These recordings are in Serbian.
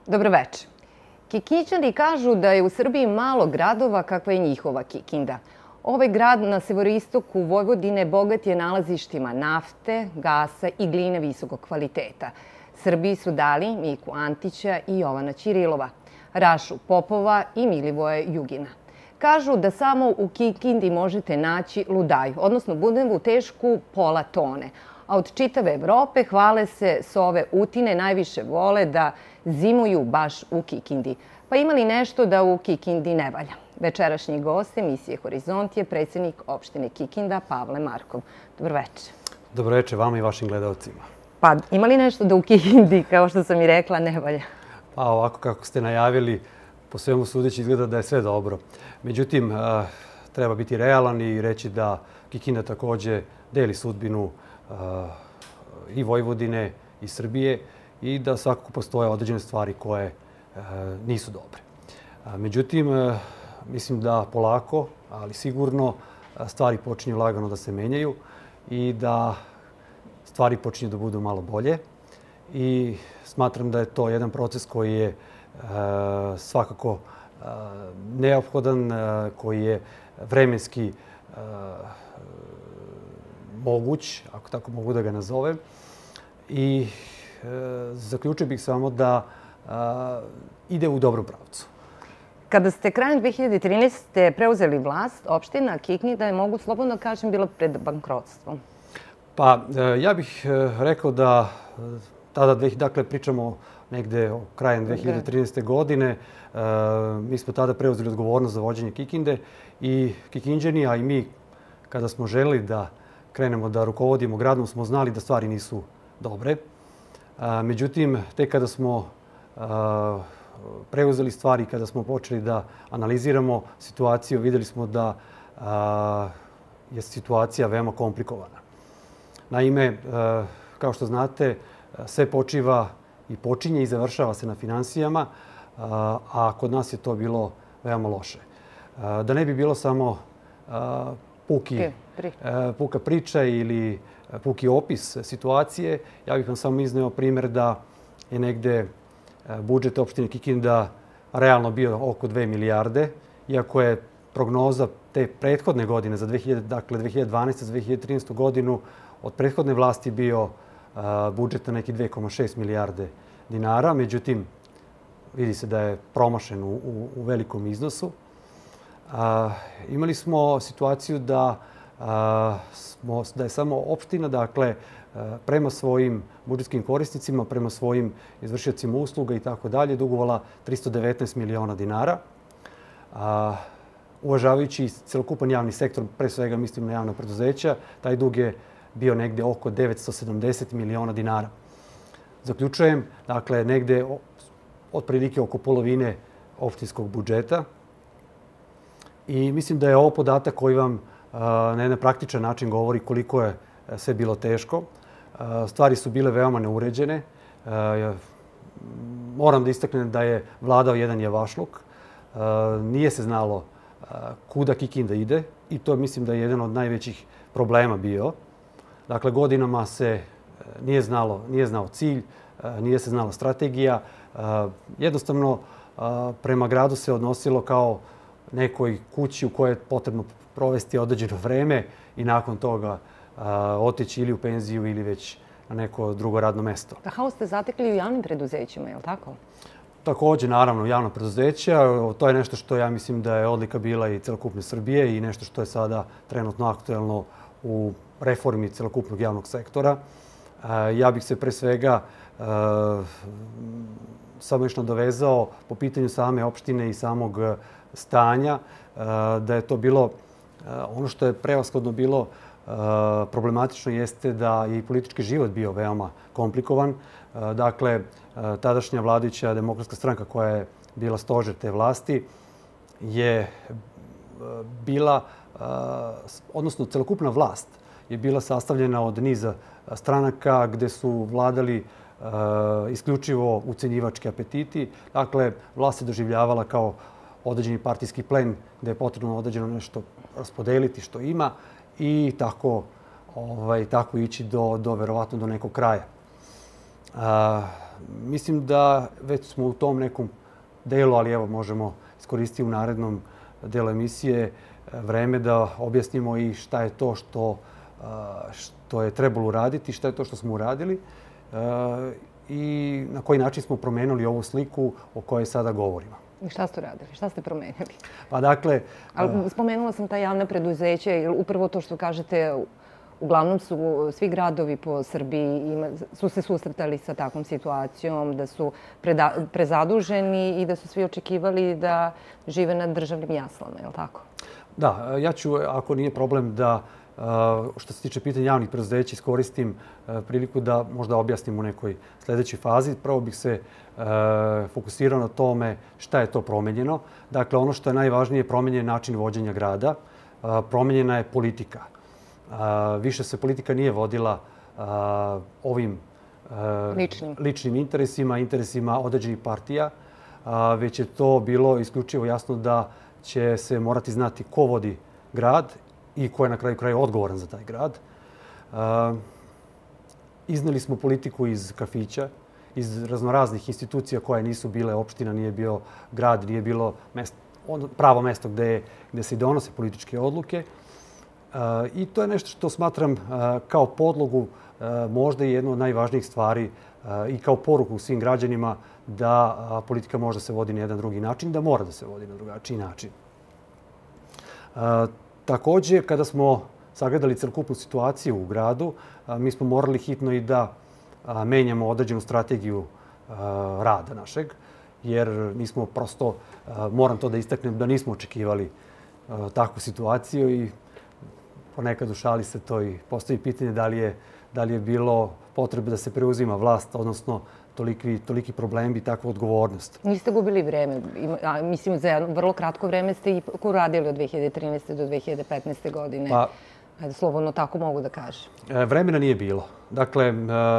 Dobroveče. Kikinđani kažu da je u Srbiji malo gradova kakva je njihova Kikinda. Ovaj grad na severoistoku Vojvodine bogat je nalazištima nafte, gasa i gline visokog kvaliteta. Srbiji su dali Miku Antića i Jovana Ćirilova, Rašu Popova i Milivoja Jugina. Kažu da samo u Kikindi možete naći ludaju, odnosno budevu tešku pola tone. A od čitave Evrope hvale se sove utine najviše vole da zimuju baš u Kikindi. Pa ima li nešto da u Kikindi ne valja? Večerašnji gost emisije Horizont je predsjednik opštine Kikinda Pavle Markov. Dobroveče. Dobroveče vama i vašim gledalcima. Pa ima li nešto da u Kikindi, kao što sam i rekla, ne valja? Pa ovako kako ste najavili, po svemu sudeći izgleda da je sve dobro. Međutim, treba biti realan i reći da Kikinda također deli sudbinu i Vojvodine i Srbije i da svakako postoje određene stvari koje nisu dobre. Međutim, mislim da polako, ali sigurno, stvari počinju lagano da se menjaju i da stvari počinju da budu malo bolje. I smatram da je to jedan proces koji je svakako neophodan, koji je vremenski moguć, ako tako mogu da ga nazovem. I zaključio bih samo da ide u dobrom pravcu. Kada ste krajem 2013. preuzeli vlast, opština Kikinda je, mogu slobodno kažem, bila pred bankrotstvom. Pa ja bih rekao da tada, dakle pričamo negde o krajem 2013. godine, mi smo tada preuzeli odgovornost za vođenje Kikinde i Kikinđani, a i mi kada smo želeli da krenemo da rukovodimo gradom, smo znali da stvari nisu dobre. Međutim, tek kada smo preuzeli stvari, kada smo počeli da analiziramo situaciju, vidjeli smo da je situacija veoma komplikovana. Naime, kao što znate, sve počiva i počinje i završava se na finansijama, a kod nas je to bilo veoma loše. Da ne bi bilo samo puka priča ili puki opis situacije, ja bih vam samo izneo primjer da je negde budžet opštine Kikinda realno bio oko 2 milijarde, iako je prognoza te prethodne godine, dakle 2012. za 2013. godinu, od prethodne vlasti bio budžet na neki 2,6 milijarde dinara. Međutim, vidi se da je promašen u velikom iznosu. Imali smo situaciju da je samo opština, dakle, prema svojim budžetskim korisnicima, prema svojim izvršiocima usluga i tako dalje, dugovala 319 miliona dinara. Uvažavajući celokupan javni sektor, pre svega mislim na javna preduzeća, taj dug je bio negde oko 970 miliona dinara. Zaključujem, dakle, negde otprilike oko polovine opštinskog budžeta. I mislim da je ovo podatak koji vam na jedan praktičan način govori koliko je sve bilo teško. Stvari su bile veoma neuređene. Moram da istaknem da je vladao jedan javašluk. Nije se znalo kuda Kikinda ide i to mislim da je jedan od najvećih problema bio. Dakle, godinama se nije znao cilj, nije se znala strategija. Jednostavno, prema gradu se odnosilo kao nekoj kući u kojoj je potrebno provesti određeno vreme i nakon toga otići ili u penziju ili već na neko drugo radno mesto. Da, haos ste zatekli u javnim preduzećima, je li tako? Također, naravno, javna preduzeća. To je nešto što ja mislim da je odlika bila i celokupne Srbije i nešto što je sada trenutno aktuelno u reformi celokupnog javnog sektora. Ja bih se pre svega samo još nadovezao po pitanju same opštine i samog stanja, da je to bilo ono što je prevashodno bilo problematično jeste da je i politički život bio veoma komplikovan. Dakle, tadašnja vladajuća demokratska stranka koja je bila stožer te vlasti je bila, odnosno celokupna vlast je bila sastavljena od niza stranaka gde su vladali isključivo ucenjivački apetiti. Dakle, vlast se doživljavala kao određeni partijski plen gde je potrebno određeno nešto raspodeliti što ima i tako ići verovatno do nekog kraja. Mislim da već smo u tom nekom delu, ali evo možemo iskoristiti u narednom delu emisije vreme da objasnimo i šta je to što je trebalo uraditi, šta je to što smo uradili i na koji način smo promenili ovu sliku o kojoj sada govorimo. I šta ste uradili? Šta ste promenili? Pa dakle... Ali spomenula sam ta javna preduzeća, jer upravo to što kažete, uglavnom su svi gradovi po Srbiji su se susretali sa takvom situacijom, da su prezaduženi i da su svi očekivali da žive na državnim jaslama, je li tako? Da, ja ću, ako nije problem, da što se tiče pitanja javnih preduzeća, iskoristim priliku da možda objasnim u nekoj sljedećoj fazi. Prvo bih se fokusirao na tome šta je to promenjeno. Dakle, ono što je najvažnije, promenjen je način vođenja grada, promenjena je politika. Više se politika nije vodila ovim ličnim interesima određenih partija, već je to bilo isključivo jasno da će se morati znati ko vodi grad i ko je na kraju kraja odgovoran za taj grad. Izneli smo politiku iz kafića, iz raznoraznih institucija koje nisu bile opština, nije bio grad, nije bilo pravo mesto gde se donose političke odluke. I to je nešto što smatram kao podlogu možda i jednu od najvažnijih stvari i kao poruku svim građanima da politika može da se vodi na jedan drugi način, da mora da se vodi na drugačiji način. Također, kada smo sagledali celokupnu situaciju u gradu, mi smo morali hitno i da menjamo određenu strategiju rada našeg, jer nismo prosto, moram to da istaknem, da nismo očekivali takvu situaciju i ponekad u šali se to i postoji pitanje da li je bilo potrebe da se preuzima vlast, odnosno toliki problemi i takva odgovornost. Niste gubili vreme. Mislim, za jedno vrlo kratko vreme ste i uradili od 2013. do 2015. godine. Ajde, slobodno tako mogu da kažem. Vremena nije bilo. Dakle,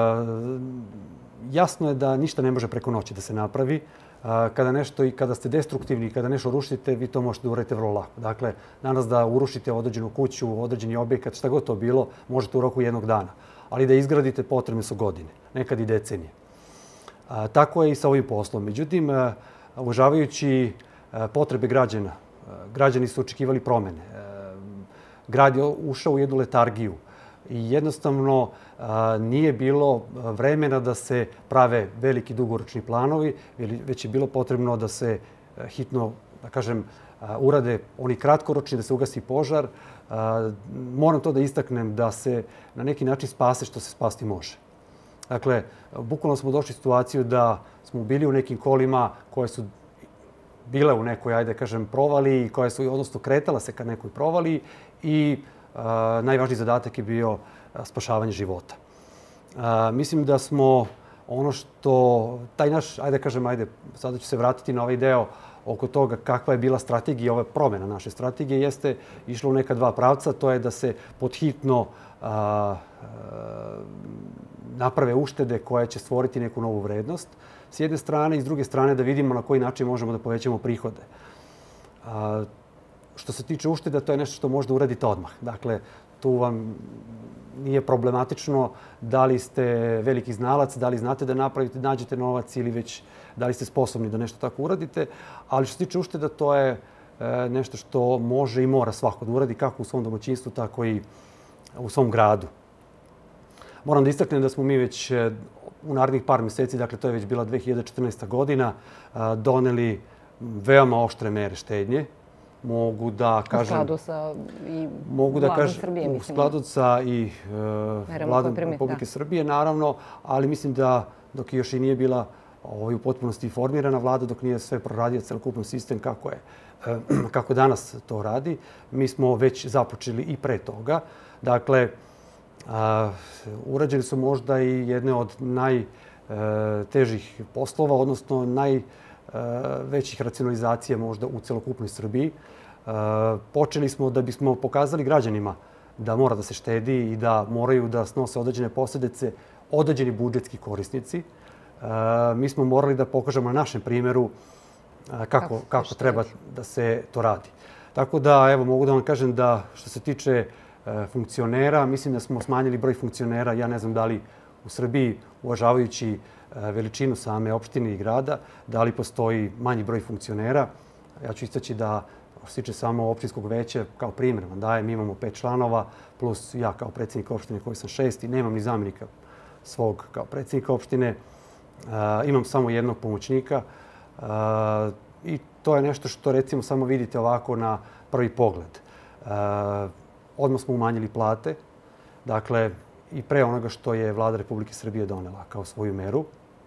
jasno je da ništa ne može preko noći da se napravi. Kada ste destruktivni i kada nešto rušite, vi to možete da uradite vrlo lako. Dakle, danas da urušite određenu kuću, određeni objekat, šta god to bilo, možete u roku jednog dana. Ali da izgradite, potrebne su godine, nekad i decenije. Tako je i sa ovim poslom. Međutim, uvažavajući potrebe građana, građani su očekivali promene. Grad je ušao u jednu letargiju i jednostavno nije bilo vremena da se prave veliki dugoročni planovi, već je bilo potrebno da se hitno, da kažem, urade oni kratkoročni, da se ugasi požar. Moram to da istaknem da se na neki način spase što se spasti može. Dakle, bukvalno smo došli u situaciju da smo bili u nekim kolima koje su bile u nekoj, ajde kažem, provali, koje su, odnosno, kretala se ka nekoj provali i najvažniji zadatak je bio spašavanje života. Mislim da smo ono što, taj naš, ajde kažem, sada ću se vratiti na ovaj deo oko toga kakva je bila strategija, ova promjena naše strategije, jeste išla u neka dva pravca. To je da se podhitno naprave uštede koje će stvoriti neku novu vrednost s jedne strane i s druge strane da vidimo na koji način možemo da povećamo prihode. Što se tiče ušteda, to je nešto što možda uradite odmah. Dakle, tu vam nije problematično da li ste veliki znalac, da li znate da nađete novac ili već da li ste sposobni da nešto tako uradite. Ali što se tiče ušteda, to je nešto što može i mora svako da uradi, kako u svom domaćinstvu, tako i u svom gradu. Moram da istaknem da smo mi već u narednih par mjeseci, dakle to je već bila 2014. godina, doneli veoma oštre mere štednje. Mogu da kažem... U skladu sa i Vladom Srbije, mislim. U skladu sa i Vladom Republike Srbije, naravno, ali mislim da dok još i nije bila u potpunosti formirana vlada, dok nije sve proradio celokupan sistem kako danas to radi, mi smo već započeli i pre toga. Dakle, urađeni su možda i jedne od najtežih poslova, odnosno najvećih racionalizacija možda u celokupnoj Srbiji. Počeli smo da bismo pokazali građanima da mora da se štedi i da moraju da snose određene posljedice određeni budžetski korisnici. Mi smo morali da pokažemo na našem primjeru kako treba da se to radi. Tako da, evo, mogu da vam kažem da što se tiče funkcionera, mislim da smo smanjili broj funkcionera. Ja ne znam da li u Srbiji, uvažavajući veličinu same opštine i grada, da li postoji manji broj funkcionera. Ja ću istaći da što se tiče samo opštinskog veća, kao primjer vam dajem, imamo 5 članova, plus ja kao predsjednik opštine koji sam 6 i nemam ni zamjenika svog kao predsjednika opštine. Imam samo jednog pomoćnika i to je nešto što recimo samo vidite ovako na prvi pogled. Odmah smo umanjili plate, dakle i pre onoga što je Vlada Republike Srbije donela kao svoju meru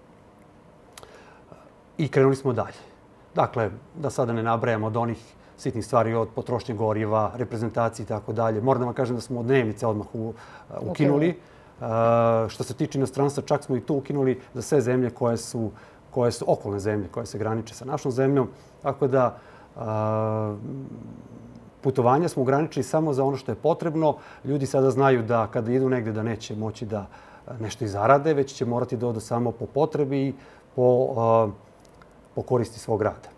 i krenuli smo dalje. Dakle, da sada ne nabrajamo od onih sitnih stvari od potrošnje goriva, reprezentacije i tako dalje. Moram da vam kažem da smo od dnevnice odmah ukinuli. Što se tiče inostranstva, čak smo i tu ukinuli za sve zemlje koje su okolne zemlje, koje se graniče sa našom zemljom. Tako da putovanja smo ograničili samo za ono što je potrebno. Ljudi sada znaju da kada idu negde da neće moći da nešto i zarade, već će morati da odu samo po potrebi i po koristi svog rada.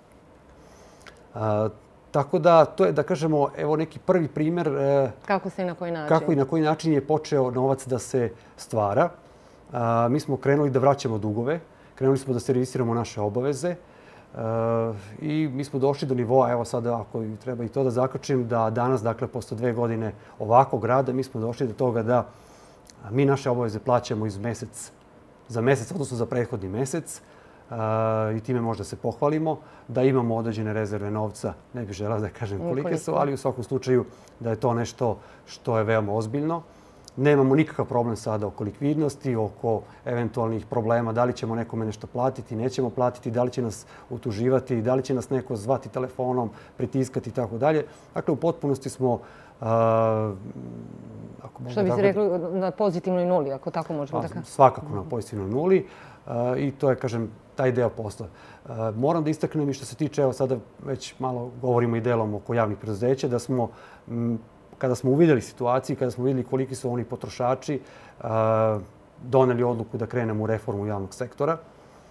Tako da, to je, da kažemo, evo neki prvi primjer kako se i na koji način? Kako i na koji način je počeo novac da se stvara. Mi smo krenuli da vraćamo dugove, krenuli smo da servisiramo naše obaveze i mi smo došli do nivoa, evo sada ako treba i to da zaključim, da danas, dakle, posle 2 godine ovakvog rada, mi smo došli do toga da mi naše obaveze plaćamo za mesec, odnosno za prethodni mesec, i time možda se pohvalimo, da imamo određene rezerve novca, ne bih želeo da kažem kolike su, ali u svakom slučaju da je to nešto što je veoma ozbiljno. Nemamo nikakav problem sada oko likvidnosti, oko eventualnih problema, da li ćemo nekome nešto platiti, nećemo platiti, da li će nas utuživati, da li će nas neko zvati telefonom, pritiskati i tako dalje. Dakle, u potpunosti smo... Što bi se rekli, na pozitivnoj nuli, ako tako možemo da kažem? Svakako na pozitivnoj nuli i to je, kažem, taj deo posla. Moram da istaknem i što se tiče, evo sada već malo govorimo i delom oko javnih preduzeća, da smo, kada smo uvidjeli situaciju, kada smo vidjeli koliki su oni potrošači, doneli odluku da krenemo u reformu javnog sektora.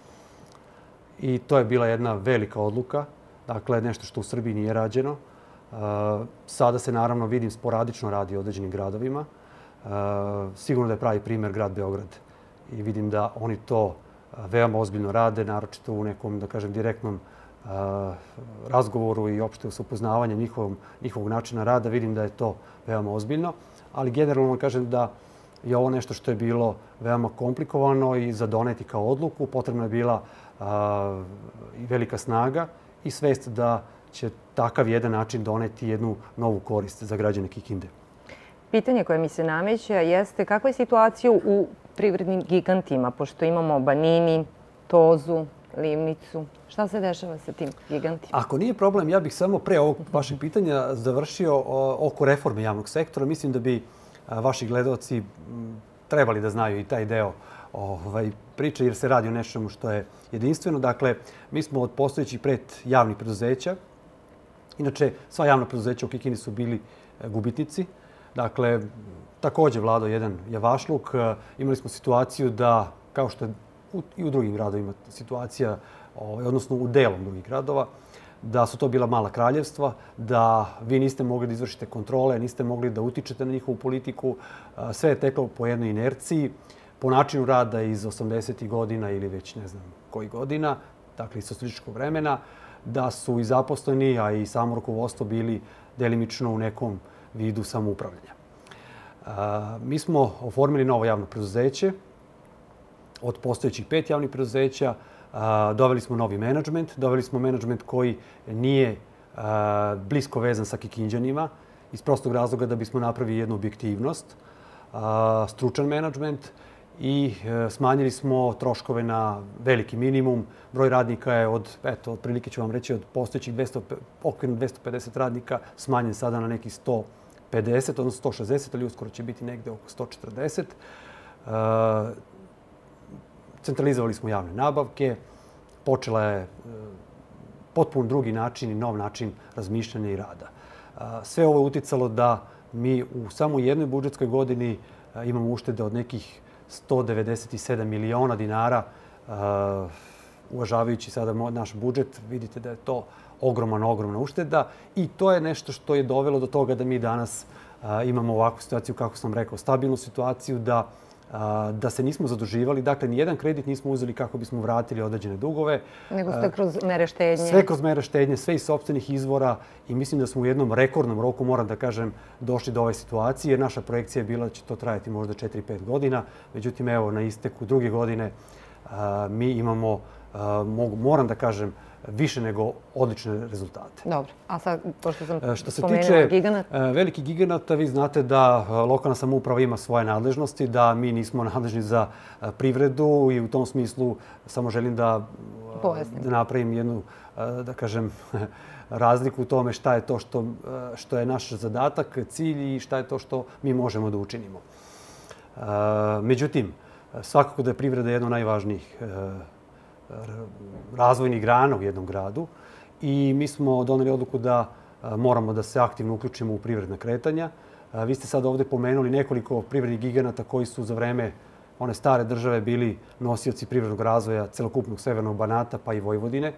I to je bila jedna velika odluka, dakle nešto što u Srbiji nije rađeno. Sada se naravno vidim sporadično radi u određenim gradovima. Sigurno da je pravi primjer grad Beograd i vidim da oni to veoma ozbiljno rade, naročito u nekom, da kažem, direktnom razgovoru i opšte s upoznavanjem njihovog načina rada. Vidim da je to veoma ozbiljno, ali generalno kažem da je ovo nešto što je bilo veoma komplikovano i za doneti kao odluku. Potrebna je bila i velika snaga i svest da će takav jedan način doneti jednu novu korist za građane Kikinde. Pitanje koje mi se nameće jeste kakva je situacija u privrednim gigantima, pošto imamo Banini, Tozu, Livnicu. Šta se dešava sa tim gigantima? Ako nije problem, ja bih samo pre ovog vašeg pitanja završio oko reforme javnog sektora. Mislim da bi vaši gledaoci trebali da znaju i taj deo priče, jer se radi o nečemu što je jedinstveno. Dakle, mi smo od postojećih 5 javnih preduzeća, inače sva javna preduzeća u Kikindi su bili gubitnici. Dakle, također vladao jedan javašluk. Imali smo situaciju da, kao što je i u drugim gradovima situacija, odnosno u delom drugih gradova, da su to bila mala kraljevstva, da vi niste mogli da izvršite kontrole, niste mogli da utičete na njihovu politiku. Sve je teklo po jednoj inerciji, po načinu rada iz 80. godina ili već ne znam kojih godina, dakle iz socijalističkog vremena, da su i zaposleni, a i samo rukovodstvo bili delimično u nekom vidu samoupravljanja. Mi smo oformili novo javno preduzeće. Od postojećih 5 javnih preduzeća doveli smo novi menadžment. Doveli smo menadžment koji nije blisko vezan sa Kikinđanima iz prostog razloga da bismo napravili jednu objektivnost, stručan menadžment i smanjili smo troškove na veliki minimum. Broj radnika je otprilike ću vam reći, od postojećih okvirno 250 radnika smanjen sada na nekih 150, odnosno 160, ali uskoro će biti negde oko 140. Centralizovali smo javne nabavke, počela je potpuno drugi način i nov način razmišljanja i rada. Sve ovo je uticalo da mi u samo jednoj budžetskoj godini imamo uštede od nekih 197 miliona dinara. Uvažavajući sada naš budžet, vidite da je to ogromna ušteda i to je nešto što je dovelo do toga da mi danas imamo ovakvu situaciju, kako sam rekao, stabilnu situaciju, da da se nismo zaduživali. Dakle, nijedan kredit nismo uzeli kako bismo vratili određene dugove. Nego ste kroz mere štednje? Sve kroz mere štednje, sve iz sopstvenih izvora i mislim da smo u jednom rekordnom roku, moram da kažem, došli do ove situacije. Jer naša projekcija je bila da će to trajati možda 4-5 godina. Međutim, evo, na isteku druge godine mi imamo, moram da kažem, više nego odlične rezultate. Dobro. A sad, pošto sam što se spomenula tiče giganat? velikih giganata, vi znate da lokalna samouprava ima svoje nadležnosti, da mi nismo nadležni za privredu i u tom smislu samo želim da napravim jednu, da kažem, razliku u tome šta je to što je naš zadatak, cilj i šta je to što mi možemo da učinimo. Međutim, svakako da je privreda jedna od najvažnijih razvojnih grana u jednom gradu i mi smo doneli odluku da moramo da se aktivno uključimo u privredna kretanja. Vi ste sad ovde pomenuli nekoliko privrednih giganata koji su za vreme one stare države bili nosioci privrednog razvoja celokupnog severnog Banata pa i Vojvodine.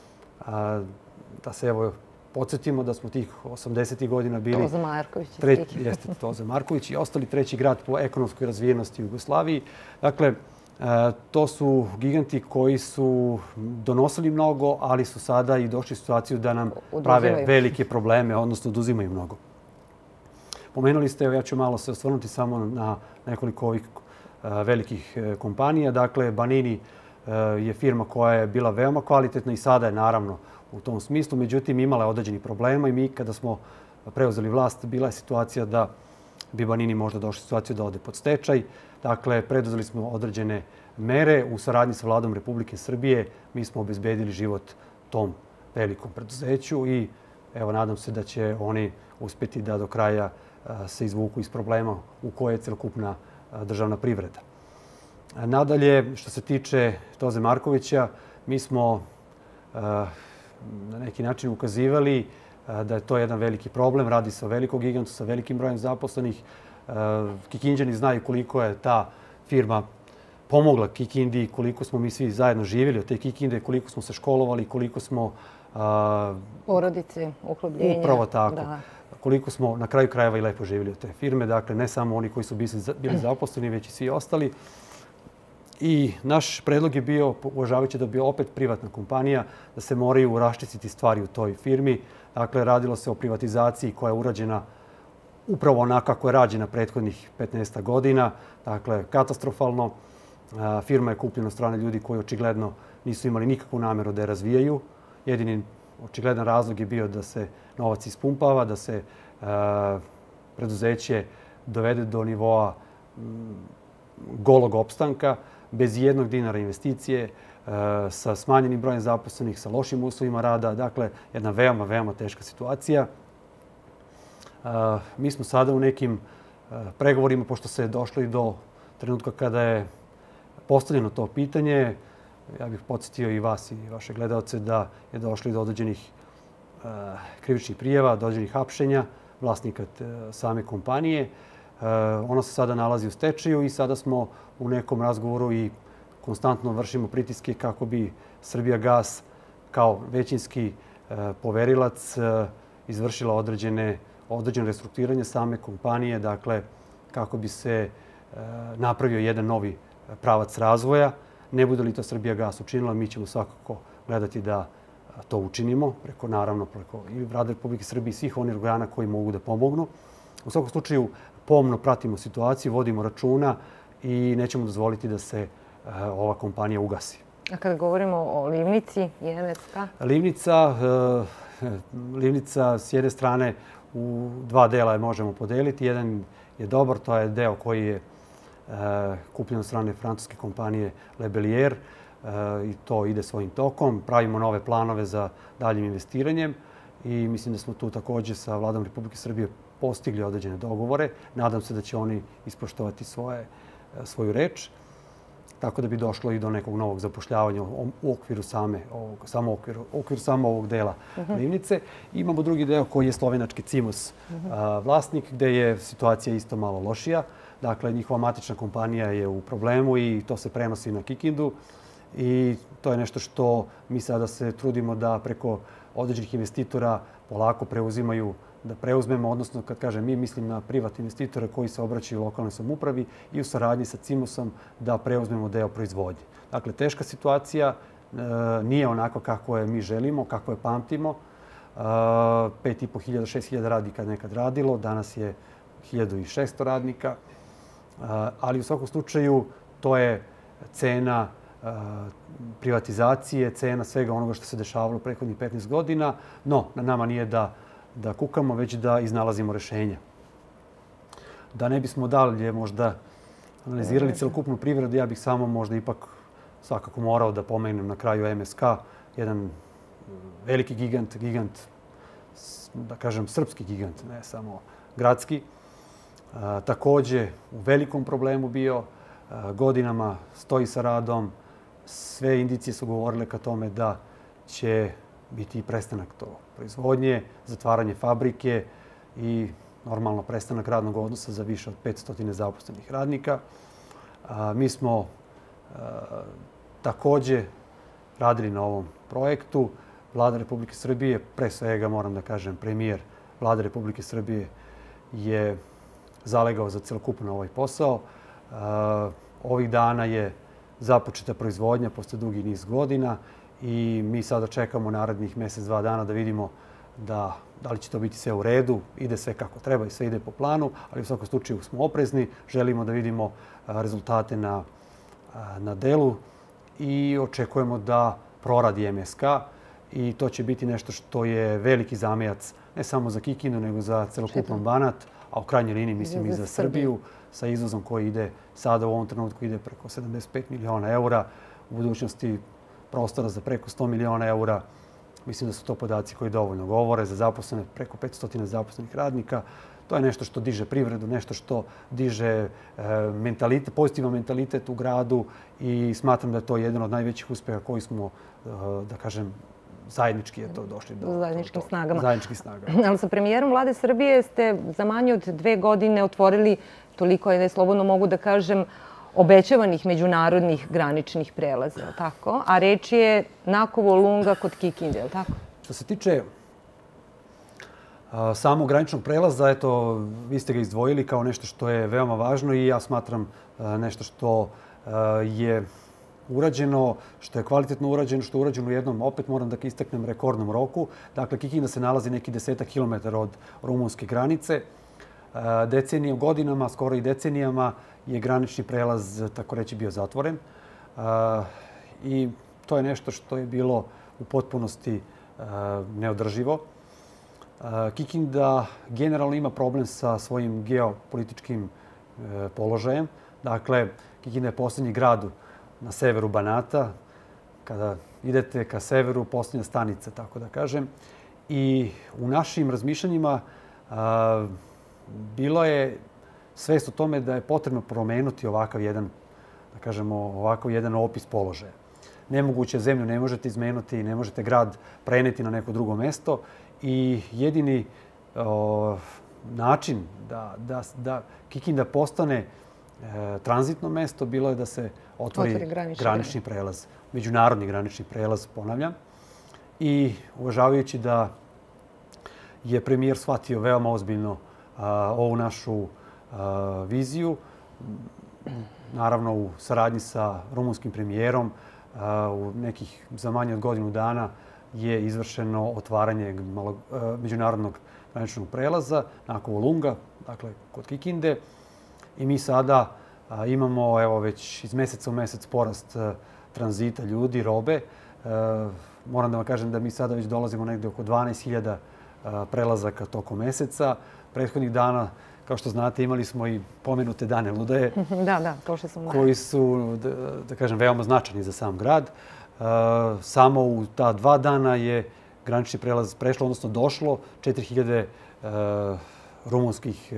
Da se evo podsjetimo da smo tih 80. godina bili... Toza Marković. Jeste Toza Marković i ostali treći grad po ekonomskoj razvijenosti u Jugoslaviji. Dakle, to su giganti koji su donosili mnogo, ali su sada i došli u situaciju da nam prave velike probleme, odnosno oduzimaju mnogo. Pomenuli ste, ja ću malo se osvrnuti samo na nekoliko ovih velikih kompanija. Dakle, Banini je firma koja je bila veoma kvalitetna i sada je naravno u tom smislu. Međutim, imala je određenih problema i mi kada smo preuzeli vlast, bila je situacija da bi Banini možda došli u situaciju da ode pod stečaj. Dakle, preduzeli smo određene mere u saradnji sa Vladom Republike Srbije. Mi smo obezbedili život tom velikom preduzeću i evo, nadam se da će oni uspjeti da do kraja se izvuku iz problema u koje je celokupna državna privreda. Nadalje, što se tiče Toze Markovića, mi smo na neki način ukazivali da je to jedan veliki problem. Radi se o velikom gigantu sa velikim brojem zaposlenih. Kikinđani znaju koliko je ta firma pomogla Kikindi, koliko smo mi svi zajedno živjeli od te Kikinde, koliko smo se školovali, koliko smo... Porodice, uhlobljenja. Upravo tako. Koliko smo na kraju krajeva i lepo živjeli od te firme. Dakle, ne samo oni koji su bili zaposleni, već i svi ostali. I naš predlog je bio, uvažavajući da bi opet privatna kompanija, da se moraju raščistiti stvari u toj firmi. Dakle, radilo se o privatizaciji koja je urađena upravo onako kako je rađena prethodnih 15 godina. Dakle, katastrofalno. Firma je kupljena od strane ljudi koji očigledno nisu imali nikakvu nameru da je razvijaju. Jedini očigledan razlog je bio da se novac ispumpava, da se preduzeće dovede do nivoa golog opstanka, bez jednog dinara investicije, sa smanjenim brojem zaposlenih, sa lošim uslovima rada. Dakle, jedna veoma, veoma teška situacija. Mi smo sada u nekim pregovorima, pošto se došli do trenutka kada je postavljeno to pitanje. Ja bih podsjetio i vas i vaše gledalce da je došli do određenih krivičnih prijava, do određenih hapšenja vlasnika same kompanije. Ona se sada nalazi u stečaju i sada smo u nekom razgovoru i konstantno vršimo pritiske kako bi Srbijagas kao većinski poverilac izvršila određene restrukturiranje same kompanije, dakle kako bi se napravio jedan novi pravac razvoja. Ne bude li to Srbijagas učinila, mi ćemo svakako gledati da to učinimo, naravno preko i Vlade Republike Srbije i svih onih organa koji mogu da pomognu. U svakom slučaju, pomno pratimo situaciju, vodimo računa i nećemo dozvoliti da se ova kompanija ugasi. A kada govorimo o Livnici i NSK? Livnica s jedne strane u dva dela je možemo podeliti. Jedan je dobar, to je deo koji je kupljen od strane francuske kompanije Le Bellier i to ide svojim tokom. Pravimo nove planove za daljim investiranjem i mislim da smo tu također sa Vladom Republike Srbije postigli određene dogovore. Nadam se da će oni ispoštovati svoju reč, tako da bi došlo i do nekog novog zapošljavanja u okviru samo ovog dela Livnice. Imamo drugi deo koji je slovenački Cimos vlasnik, gde je situacija isto malo lošija. Dakle, njihova matična kompanija je u problemu i to se prenosi na Kikindu. I to je nešto što mi sada se trudimo da preko određenih investitora polako preuzimaju da preuzmemo, odnosno kad kažem mi, mislim na privatne investitore koji se obraćaju lokalnoj samoupravi i u saradnji sa Cimosom da preuzmemo deo proizvodnje. Dakle, teška situacija, nije onako kako je mi želimo, kako je pamtimo. 5.500, 6.000 radnika nekad radilo, danas je 1.600 radnika. Ali u svakom slučaju to je cena privatizacije, cena svega onoga što se dešavalo prethodnih 15 godina. No, na nama nije da kukamo, već da iznalazimo rešenja. Da ne bismo dalje možda analizirali celokupnu privredu, ja bih samo možda ipak svakako morao da pomenem na kraju MSK, jedan veliki gigant, da kažem srpski gigant, ne samo gradski. Takođe u velikom problemu bio, godinama stoji sa radom. Sve indicije su govorile ka tome da će biti i prestanak to proizvodnje, zatvaranje fabrike i normalno prestanak radnog odnosa za više od 500 zaposlenih radnika. Mi smo takođe radili na ovom projektu. Vlada Republike Srbije, pre svega moram da kažem premijer Vlade Republike Srbije je zalegao za celokupno ovaj posao. Ovih dana je započeta proizvodnja posle dugi niz godina i mi sada čekamo narednih mesec, 2 dana da vidimo da li će to biti sve u redu, ide sve kako treba i sve ide po planu, ali u svakom slučaju smo oprezni, želimo da vidimo rezultate na delu i očekujemo da proradi MSK i to će biti nešto što je veliki zamajac ne samo za Kikindu, nego za celokupan Banat, a u krajnjoj liniji mislim i za Srbiju, sa izvozom koji ide sada u ovom trenutku ide preko 75 miliona eura, u budućnosti prostora za preko 100 miliona eura. Mislim da su to podaci koji dovoljno govore za zaposlene, preko 500 zaposlenih radnika. To je nešto što diže privredu, nešto što diže pozitivan mentalitet u gradu i smatram da je to jedan od najvećih uspeha koji smo, da kažem, zajednički je to došli do zajedničkih snagama. Zajedničkih snaga. Ali sa premijerom Vlade Srbije ste za manje od 2 godine otvorili toliko, je slobodno mogu da kažem, obećavanih međunarodnih graničnih prelaza, je li tako? A reč je Nakovo Lunga kod Kikinde, je li tako? Što se tiče samog graničnog prelaza, eto, vi ste ga izdvojili kao nešto što je veoma važno i ja smatram nešto što je urađeno, što je kvalitetno urađeno, što je urađeno u jednom, opet moram da istaknem, rekordnom roku. Dakle, Kikinda se nalazi neki 10 kilometara od rumunske granice. Godinama, skoro i decenijama, je granični prelaz, tako reći, bio zatvoren. I to je nešto što je bilo u potpunosti neodrživo. Kikinda generalno ima problem sa svojim geopolitičkim položajem. Dakle, Kikinda je poslednji grad na severu Banata. Kada idete ka severu, posljednja stanica, tako da kažem. I u našim razmišljanjima bilo je svest o tome da je potrebno promenuti ovakav jedan, da kažemo, ovakav jedan opis položaja. Nemoguće zemlju ne možete izmenuti, ne možete grad preneti na neko drugo mesto i jedini način da Kikinda postane tranzitno mesto bilo je da se otvori granični prelaz, međunarodni granični prelaz, ponavljam. I uvažavajući da je premijer shvatio veoma ozbiljno ovu našu viziju, naravno u saradnji sa rumunskim premijerom, u nekih za manje od godinu dana je izvršeno otvaranje međunarodnog graničnog prelaza Nakovo Lunga, dakle kod Kikinde. I mi sada imamo evo već iz meseca u mesec porast tranzita ljudi, robe. Moram da vam kažem da mi sada već dolazimo negde oko 12.000 prelazaka tokom meseca. Prethodnih dana, kao što znate, imali smo i pomenute Dane Ludaje. Da, prošle smo. Koji su, da kažem, veoma značajni za sam grad. Samo u ta 2 dana je granični prelaz prešlo, odnosno došlo 4.000 rumunskih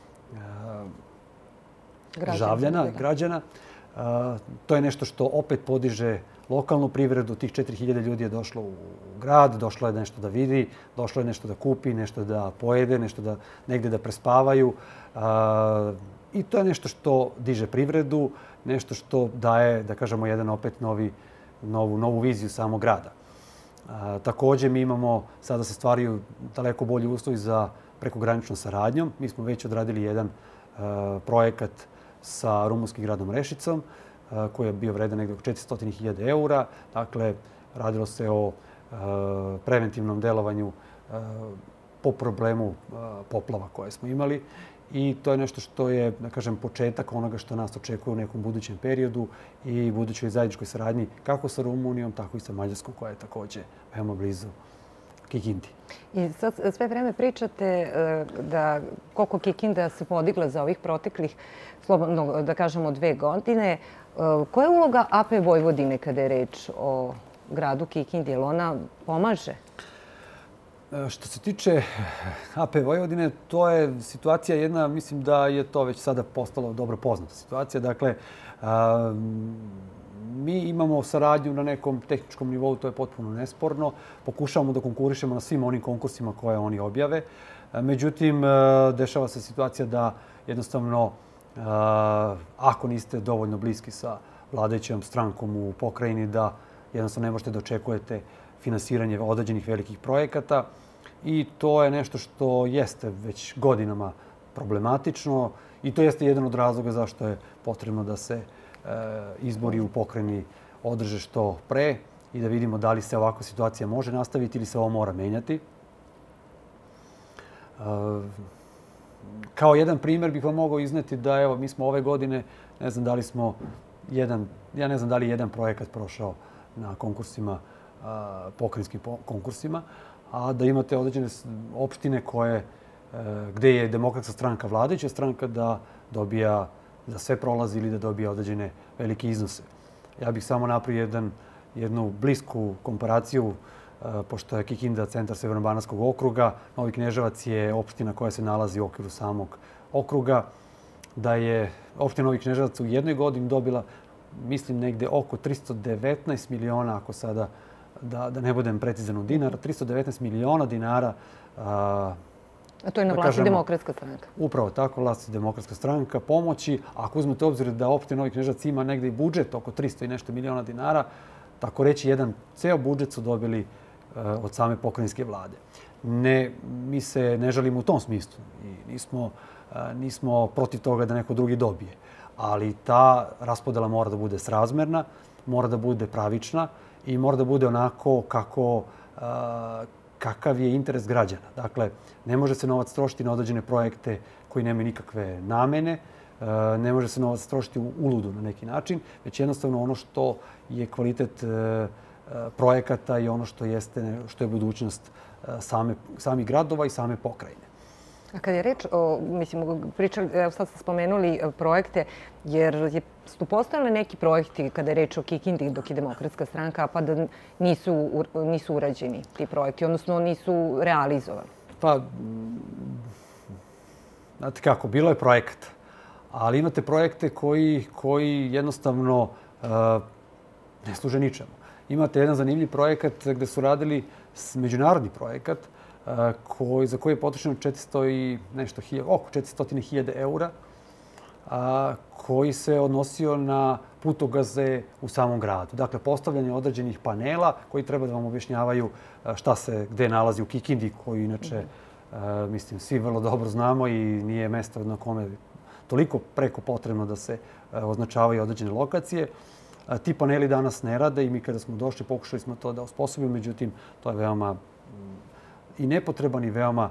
građana. To je nešto što opet podiže lokalnu privredu. Tih 4.000 ljudi je došlo u grad, došlo je nešto da vidi, došlo je nešto da kupi, nešto da pojede, nešto negde da prespavaju. I to je nešto što diže privredu, nešto što daje, da kažemo, jedan opet novu viziju samog grada. Takođe, mi imamo, sada se stvaraju daleko bolji uslovi za prekograničnom saradnjom. Mi smo već odradili jedan projekat sa rumunskim gradom Rešicom, koji je bio vredan negdje oko 400.000 eura. Dakle, radilo se o preventivnom delovanju po problemu poplava koje smo imali. I to je nešto što je, da kažem, početak onoga što nas očekuje u nekom budućem periodu i budućoj zajedničkoj saradnji kako sa Rumunijom, tako i sa Mađarskom, koja je također veoma blizu Kikindi. I sad sve vreme pričate da koliko Kikinda se podigla za ovih proteklih, slobodno da kažemo, 2 godine. Koja je uloga AP Vojvodine kada je reč o gradu Kikindi? Jel ona pomaže? Što se tiče AP Vojvodine, to je situacija jedna, mislim da je to već sada postalo dobro poznata situacija. Dakle, mi imamo saradnju na nekom tehničkom nivou, to je potpuno nesporno. Pokušavamo da konkurišemo na svim onim konkursima koje oni objave. Međutim, dešava se situacija da jednostavno, ako niste dovoljno bliski sa vladajućom strankom u pokrajini, da jednostavno ne možete da očekujete finansiranje određenih velikih projekata. I to je nešto što jeste već godinama problematično i to jeste jedan od razloga zašto je potrebno da se izbori u pokrajini održe što pre i da vidimo da li se ovakva situacija može nastaviti ili se ovo mora menjati. Kao jedan primjer bih vam mogao izneti da evo, mi smo ove godine, ne znam da li smo ja ne znam da li je jedan projekat prošao na konkursima, pokrajinskim konkursima, a da imate određene opštine gde je demokratska stranka, vladajuća stranka, da dobija, da sve prolazi ili da dobija određene velike iznose. Ja bih samo napravio jednu blisku komparaciju, pošto je Kikinda centar Severno-Banatskog okruga, Novi Kneževac je opština koja se nalazi u okviru samog okruga, da je opština Novi Kneževac u jednoj godini dobila, mislim, negde oko 319 miliona, ako sada da ne budem precizan u dinara, 319 miliona dinara. A to je na vlasti Demokratska stranka. Upravo tako, vlasti Demokratska stranka pomoći. Ako uzmete obzir da opština Novi Kneževac ima negde i budžet oko 300 i nešto miliona dinara, tako reći, jedan ceo budžet su dobili od same pokrajinske vlade. Mi se ne žalimo u tom smislu i nismo protiv toga da neko drugi dobije. Ali ta raspodela mora da bude srazmerna, mora da bude pravična i mora da bude onako kakav je interes građana. Dakle, ne može se novac trošiti na određene projekte koji nemaju nikakve namene, ne može se novac trošiti u uludu na neki način, već jednostavno ono što je kvalitet projekata i ono što je budućnost samih gradova i same pokrajine. A kad je reč o, mislim, pričali, evo sad ste spomenuli projekte, jer su postojali neki projekti kada je reč o Kikindi dok je Demokratska stranka, pa da nisu urađeni ti projekti, odnosno nisu realizovani? Pa, znate kako, bilo je projekat, ali imate projekte koji jednostavno ne služe ničemu. Imate jedan zanimljiv projekat gde su radili međunarodni projekat za koji je potrošeno oko 400.000 eura, koji se odnosio na putogaze u samom gradu. Dakle, postavljanje određenih panela koji treba da vam objašnjavaju šta se gde nalazi u Kikindi, koju inače, mislim, svi vrlo dobro znamo i nije mesto na kome toliko preko potrebno da se označavaju određene lokacije. Ti paneli danas ne rade i mi kada smo došli pokušali smo to da osposobimo, međutim, to je veoma i nepotreban i veoma,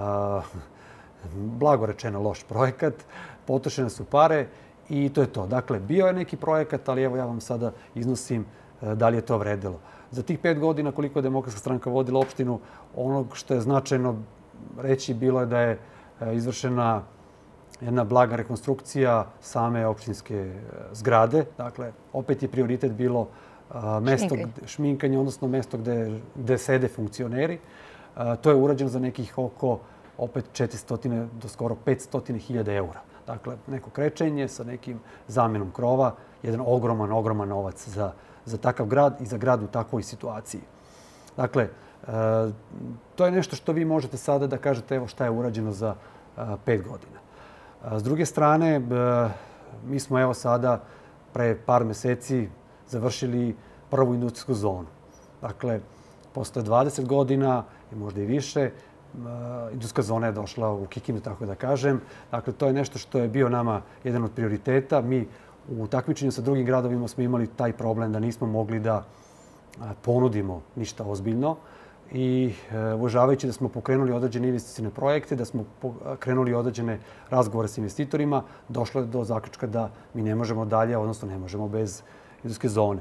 blago rečeno, loš projekat. Potrošene su pare i to je to. Dakle, bio je neki projekat, ali evo ja vam sada iznosim da li je to vredilo. Za tih 5 godina koliko je Demokratska stranka vodila opštinu, onog što je značajno reći bilo je da je izvršena jedna blaga rekonstrukcija same opštinske zgrade. Dakle, opet je prioritet bilo mesto šminkanja, odnosno mesto gde sede funkcioneri. To je urađeno za nekih oko opet 400 do skoro 500.000 eura. Dakle, neko krečenje sa nekim zamenom krova, jedan ogroman novac za takav grad i za grad u takvoj situaciji. Dakle, to je nešto što vi možete sada da kažete evo šta je urađeno za 5 godina. S druge strane, mi smo evo sada pre par meseci završili prvu industrijsku zonu. Dakle, posle 20 godina i možda i više, industrijska zona je došla u Kikindu, tako da kažem. Dakle, to je nešto što je bio nama jedan od prioriteta. Mi u takmičenju sa drugim gradovima smo imali taj problem da nismo mogli da ponudimo ništa ozbiljno. I uvažavajući da smo pokrenuli određene investicione projekte, da smo krenuli određene razgovore sa investitorima, došlo je do zaključka da mi ne možemo dalje, odnosno ne možemo bez industrijske zone.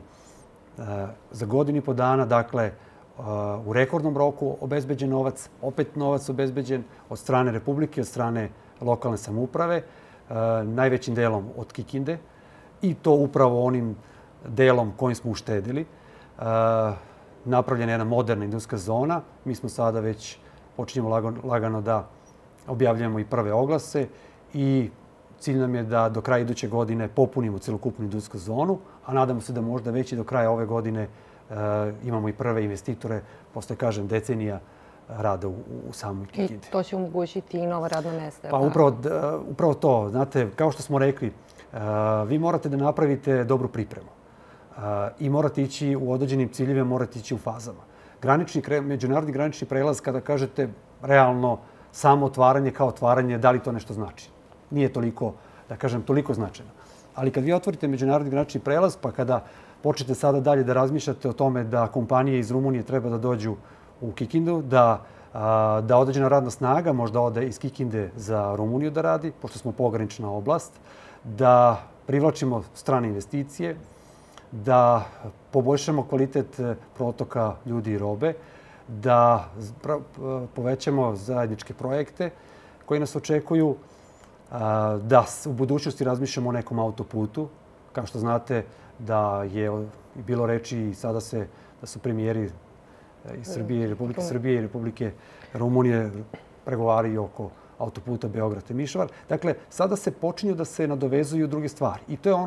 Za godinu i po dana, dakle, u rekordnom roku obezbeđen novac, opet novac obezbeđen od strane Republike, od strane lokalne samouprave, najvećim delom od Kikinde i to upravo onim delom kojim smo uštedili. Napravljena je jedna moderna industrijska zona. Mi smo sada već počinjemo lagano da objavljujemo i prve oglase i cilj nam je da do kraja iduće godine popunimo celokupnu industrijsku zonu, a nadamo se da možda već i do kraja ove godine imamo i prve investitore, posle, kažem, decenija rada u samoj Kikindi. I to će omogućiti i nova radna mesta? Pa upravo to. Znate, kao što smo rekli, vi morate da napravite dobru pripremu i morate ići u određenim ciljevima, morate ići u fazama. Međunarodni granični prelaz, kada kažete realno samo otvaranje kao otvaranje, da li to nešto znači? Nije toliko, da kažem, toliko značajno. Ali kad vi otvorite međunarodni granični prelaz, pa kada počnete sada dalje da razmišljate o tome da kompanije iz Rumunije treba da dođu u Kikindu, da određena radna snaga možda ode iz Kikinde za Rumuniju da radi, pošto smo pogranična oblast, da privlačimo strane investicije, da poboljšamo kvalitet protoka ljudi i robe, da povećamo zajedničke projekte koji nas očekuju, da u budućnosti razmišljamo o nekom autoputu. Kao što znate da je bilo reči i sada da su premijeri iz Srbije, Republike Srbije i Republike Rumunije pregovaraju oko autoputa Beograd-Temišvar. Dakle, sada se počinju da se nadovezuju druge stvari. I to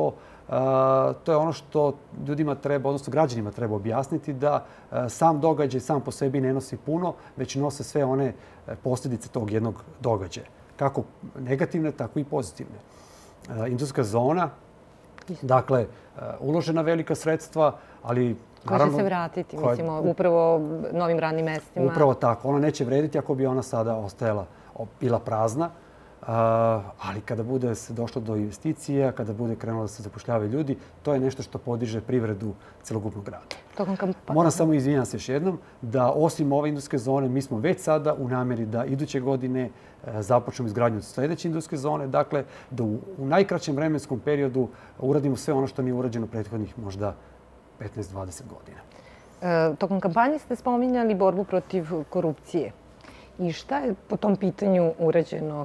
je ono što ljudima treba, odnosno građanima treba objasniti, da sam događaj sam po sebi ne nosi puno, već nose sve one posljedice tog jednog događaja. Kako negativne, tako i pozitivne. Industrijska zona, dakle, uložena velika sredstva, ali koja će se vratiti, mislimo, upravo novim radnim mestima. Upravo tako. Ona neće vrediti ako bi ona sada ostajala, bila prazna. Ali kada bude se došlo do investicija, kada bude krenulo da se zapošljavaju ljudi, to je nešto što podiže privredu celokupnog grada. Moram samo izvinjam se još jednom da osim ove industrijske zone mi smo već sada u namjeri da iduće godine započnemo izgradnju sljedeće industrijske zone. Dakle, da u najkraćem vremenskom periodu uradimo sve ono što nije urađeno prethodnih možda 15-20 godina. Tokom kampanje ste spominjali borbu protiv korupcije. I šta je po tom pitanju urađeno?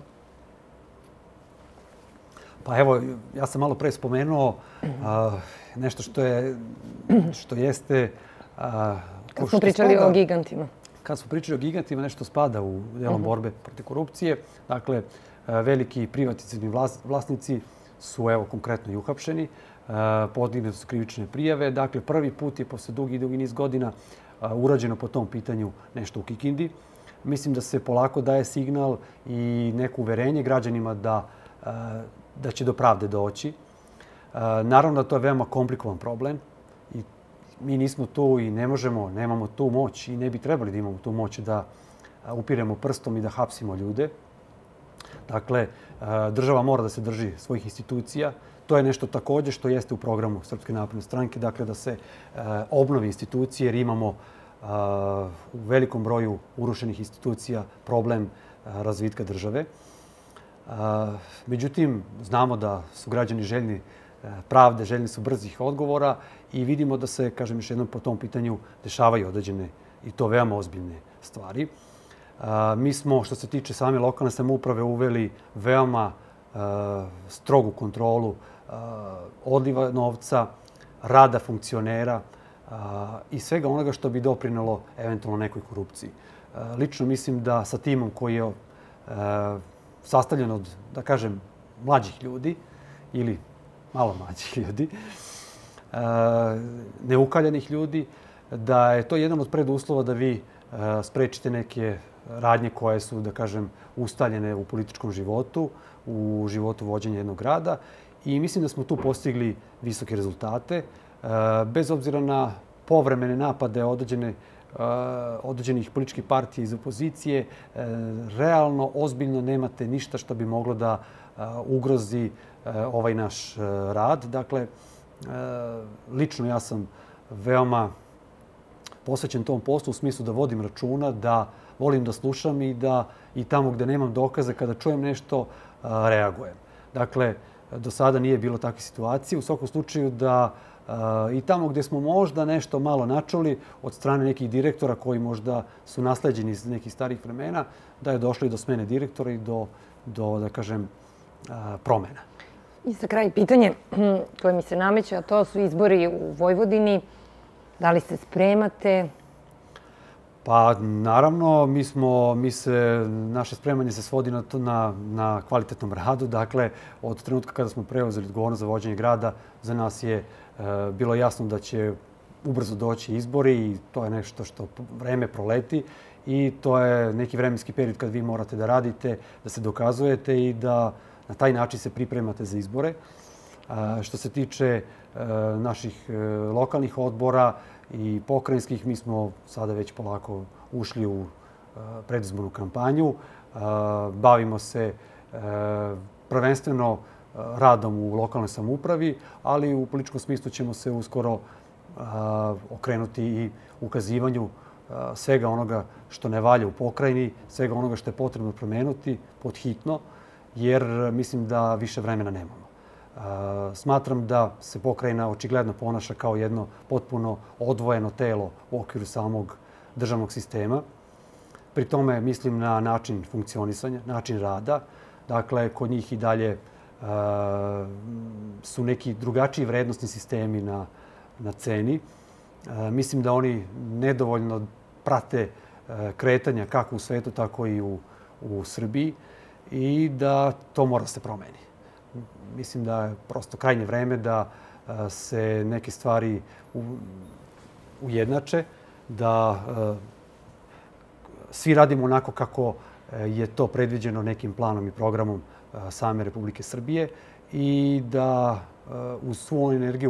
Pa evo, ja sam malo pre spomenuo nešto što jeste... Kad smo pričali o gigantima. Kad smo pričali o gigantima, nešto spada u delom borbe protiv korupcije. Dakle, veliki privatizirani vlasnici su, evo, konkretno i uhapšeni. Podignute su krivične prijave. Dakle, prvi put je posle dugi niz godina urađeno po tom pitanju nešto u Kikindi. Mislim da se polako daje signal i neko uverenje građanima da će do pravde doći. Naravno da to je veoma komplikovan problem i mi nismo tu i nemamo tu moć i ne bi trebali da imamo tu moć da upiremo prstom i da hapsimo ljude. Dakle, država mora da se drži svojih institucija. To je nešto također što jeste u programu Srpske napredne stranke, dakle da se obnovi institucije jer imamo u velikom broju urušenih institucija problem razvitka države. Međutim, znamo da su građani željni pravde, željni su brzih odgovora i vidimo da se, kažem još jednom, po tom pitanju dešavaju određene i to veoma ozbiljne stvari. Mi smo, što se tiče same lokalne samouprave, uveli veoma strogu kontrolu odliva novca, rada funkcionera i svega onoga što bi doprinelo eventualno nekoj korupciji. Lično mislim da sa timom koji je sastavljen od, da kažem, mlađih ljudi ili malo mlađih ljudi, neukaljanih ljudi, da je to jedan od preduslova da vi sprečite neke radnje koje su, da kažem, ustaljene u političkom životu, u životu vođenja jednog grada. I mislim da smo tu postigli visoke rezultate. Bez obzira na povremene napade određene određenih političkih partija iz opozicije, realno, ozbiljno nemate ništa što bi moglo da ugrozi ovaj naš rad. Dakle, lično ja sam veoma posvećen tom poslu u smislu da vodim računa, da volim da slušam i da i tamo gde nemam dokaze, kada čujem nešto, reagujem. Dakle, do sada nije bilo takve situacije. U svakom slučaju da i tamo gde smo možda nešto malo načuli od strane nekih direktora koji možda su nasleđeni iz nekih starih vremena, da je došlo i do smene direktora i do da kažem, promena. I za kraj pitanje koje mi se nameće, a to su izbori u Vojvodini. Da li se spremate? Pa, naravno, naše spremanje se svodi na kvalitetnom radu. Dakle, od trenutka kada smo preuzeli odgovornost za vođenje grada, za nas je bilo jasno da će ubrzo doći izbori i to je nešto što vreme proleti i to je neki vremenski period kad vi morate da radite, da se dokazujete i da na taj način se pripremate za izbore. Što se tiče naših lokalnih odbora i pokrajinskih, mi smo sada već polako ušli u predizbornu kampanju. Bavimo se prvenstveno radom u lokalnoj samoupravi, ali u političkom smislu ćemo se uskoro okrenuti i ukazivanju svega onoga što ne valja u pokrajini, svega onoga što je potrebno promenuti pod hitno, jer mislim da više vremena nemamo. Smatram da se pokrajina očigledno ponaša kao jedno potpuno odvojeno telo u okviru samog državnog sistema. Pri tome mislim na način funkcionisanja, način rada. Dakle, kod njih i dalje su neki drugačiji vrednostni sistemi na ceni. Mislim da oni nedovoljno prate kretanja kako u svetu, tako i u Srbiji i da to mora da se promeni. Mislim da je prosto krajnje vreme da se neke stvari ujednače, da svi radimo onako kako je to predviđeno nekim planom i programom same Republike Srbije i da uz svu energiju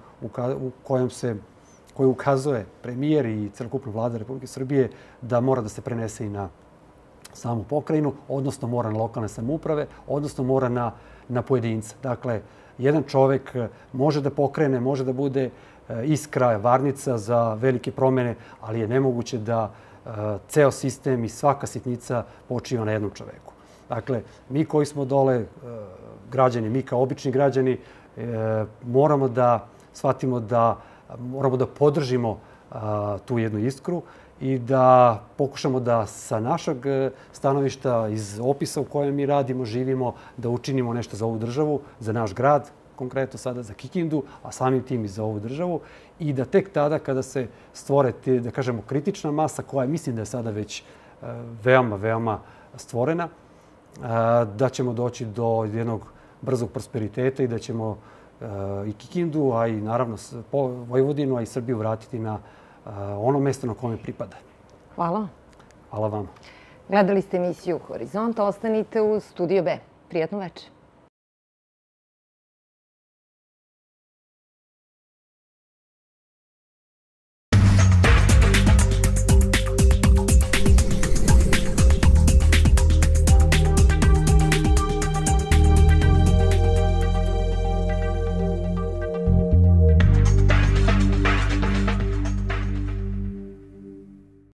koju ukazuje premijer i celokupna vlada Republike Srbije, da mora da se prenese i na samu pokrajinu, odnosno mora na lokalne samouprave, odnosno mora na pojedinca. Dakle, jedan čovek može da pokrene, može da bude iskra, varnica za velike promene, ali je nemoguće da ceo sistem i svaka sitnica počiva na jednom čoveku. Dakle, mi koji smo dole građani, mi kao obični građani, moramo da shvatimo da moramo da podržimo tu jednu iskru i da pokušamo da sa našeg stanovišta, iz opisa u kojem mi radimo, živimo, da učinimo nešto za ovu državu, za naš grad, konkretno sada za Kikindu, a samim tim i za ovu državu. I da tek tada kada se stvore, da kažemo, kritična masa, koja mislim da je sada već veoma, veoma stvorena, da ćemo doći do jednog brzog prosperiteta i da ćemo i Kikindu, a i naravno Vojvodinu, a i Srbiju vratiti na ono mesto na kome pripada. Hvala. Hvala vam. Gledali ste emisiju Horizont. Ostanite u Studio B. Prijatno večer.